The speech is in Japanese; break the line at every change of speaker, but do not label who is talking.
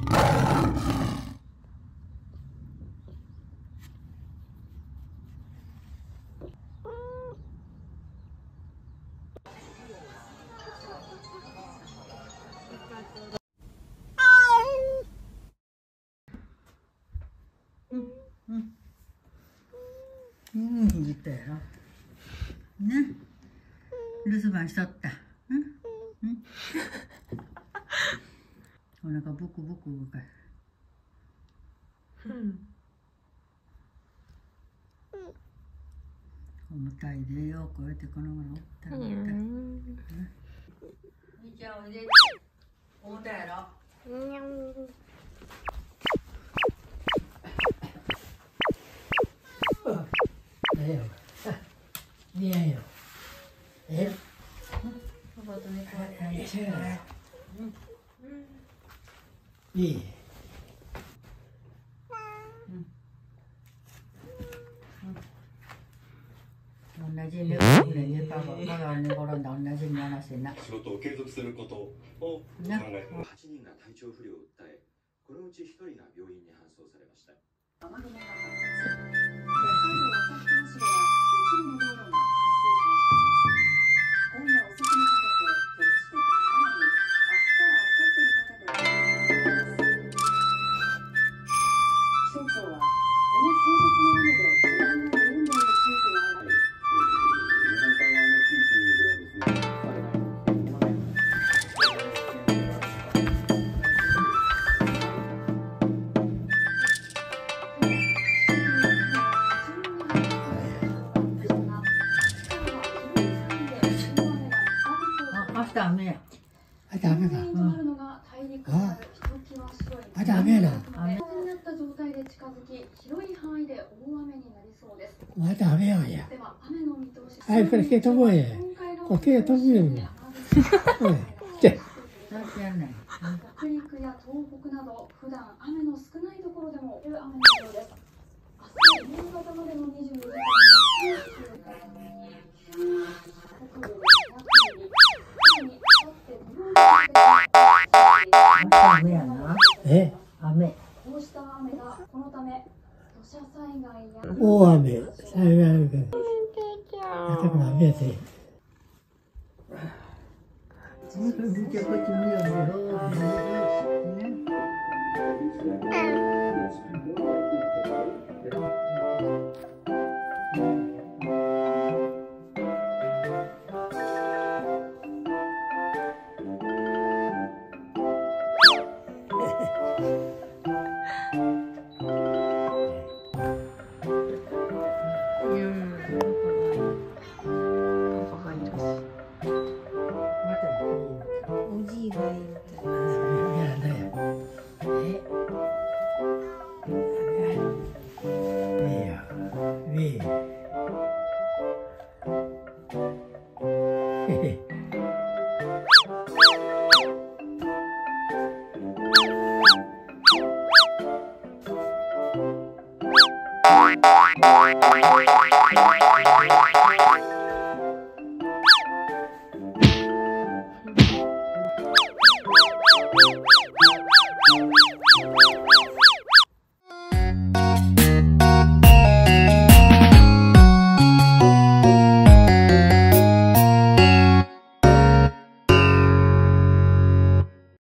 gitu ya. Nah, lu suka sotta.お腹ブクブク動かす。重たいでよ、こうやってこのままおったら。みーちゃんおいで。重たいやろ。見えんよ。パパとね、いい。同じ寝転んで寝たが、まだ寝転んだ同じにやらせな。
仕事を継続することを考えて8人が体調不良を訴え、このうち1人が病院に搬送されました。雨雲が発達。北海道旭川市では一部の道路が冠水しました。今夜遅くにかけて局地的かなり明日から明後日にかけて気象庁はこの数日の雨で地盤が緩んでいる地域があり、日本海側の地域ではですね、
ダメや。
ダメか。ダメだ。ダメや。はい、これ消えとこうや。これ消えとこうや。
北陸や東北など普段雨の少ないところでも雨のようです。明日夕方までの24時間北部で200ミリ。
雨やな。雨。
こうした雨がこのため土砂災害や
大雨、災害が。だから雨やで。
見てこっち見よう